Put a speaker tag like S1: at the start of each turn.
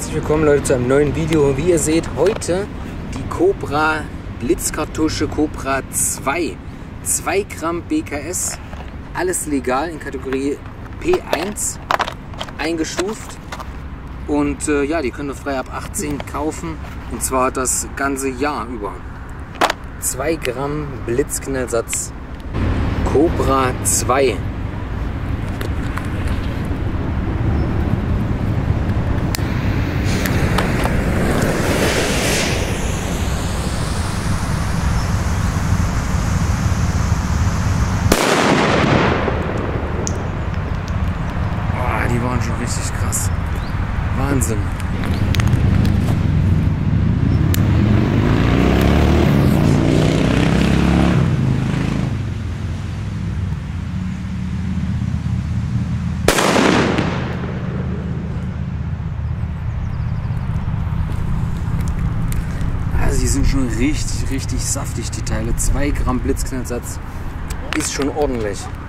S1: Herzlich willkommen Leute zu einem neuen Video. Wie ihr seht, heute die Cobra Blitzkartusche Cobra 2. 2 Gramm BKS, alles legal in Kategorie P1 eingestuft. Und ja, die könnt ihr frei ab 18 kaufen, und zwar das ganze Jahr über. 2 Gramm Blitzknallsatz Cobra 2. Die waren schon richtig krass. Wahnsinn. Also die sind schon richtig saftig, die Teile. 2 Gramm Blitzknallsatz ist schon ordentlich.